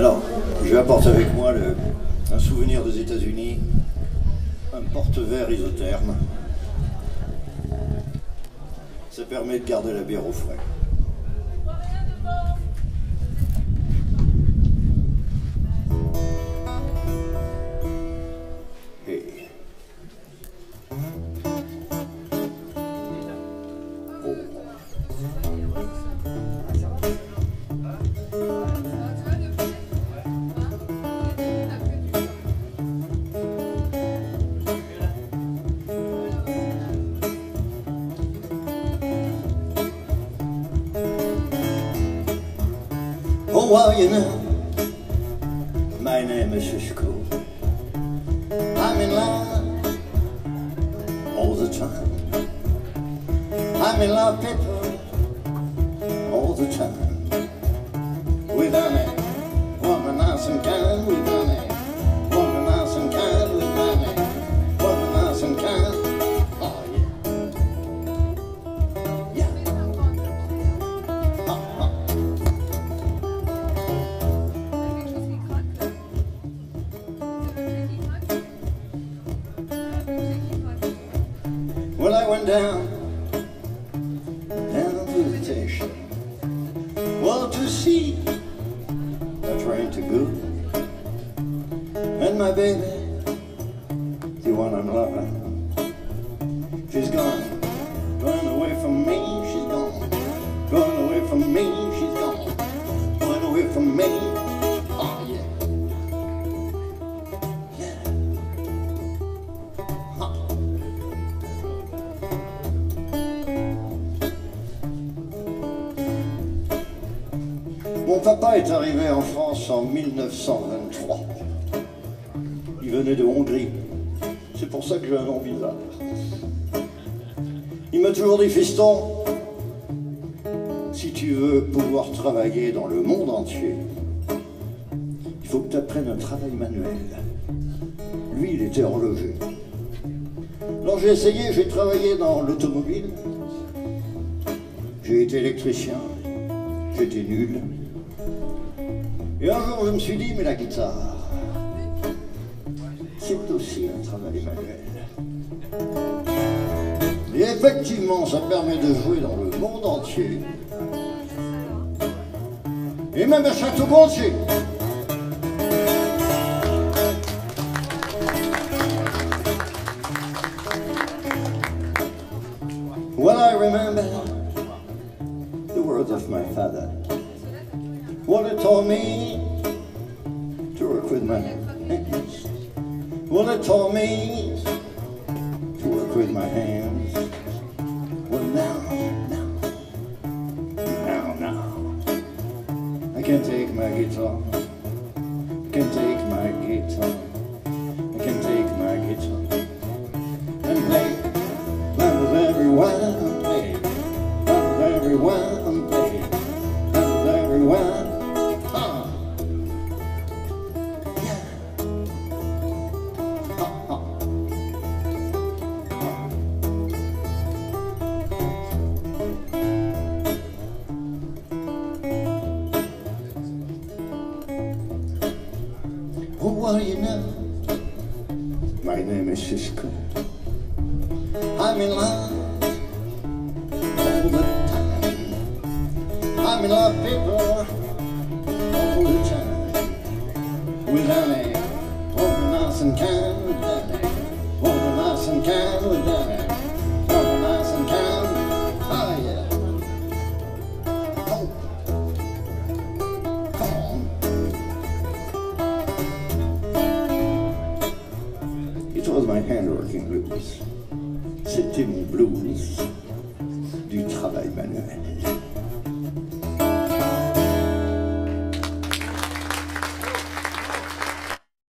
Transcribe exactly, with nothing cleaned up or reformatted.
Alors, je apporte avec moi le, un souvenir des États-Unis, un porte-verre isotherme. Ça permet de garder la bière au frais. Et... Oh. Oh, well, you know, my name is Cisco. I'm in love all the time. I'm in love, people, all the time. With Annie, woman nice and kind. With Annie, woman nice and kind. With Annie, woman nice and kind. Oh, yeah. Yeah. Oh, oh. Well, I went down, down to the station, well, to see a train to go. And my baby, the one I'm loving, she's gone, gone away from me, she's gone, gone away from me, she's gone, gone away from me. Oh, yeah. Yeah. Huh. Mon papa est arrivé en France en mille neuf cent vingt-trois. Il venait de Hongrie. C'est pour ça que j'ai un nom bizarre. Il m'a toujours dit, fiston, si tu veux pouvoir travailler dans le monde entier, il faut que tu apprennes un travail manuel. Lui, il était horloger. Alors j'ai essayé, j'ai travaillé dans l'automobile. J'ai été électricien. J'étais nul. Et un jour, je me suis dit, mais la guitare, c'est aussi un travail manuel. Et effectivement, ça permet de jouer dans le monde entier. Et même à Château-Gontier. Well, I remember the words of my father. Well, it taught me to work with my hands. Well, it taught me to work with my hands. Well, now, now, now, now, I can take my guitar. I can take my guitar. I can take my guitar and play. Play with everyone, play. Play with everyone, play. Play with everyone. Oh, well, you know, my name is Cisco. I'm in love all the time. I'm in love, people, all the time. With Annie, woman nice and kind. With Annie, woman nice and kind. With Annie, woman nice and kind. Oh, yeah. Oh, come on. It was my handworking blues. C'était mon blues du travail.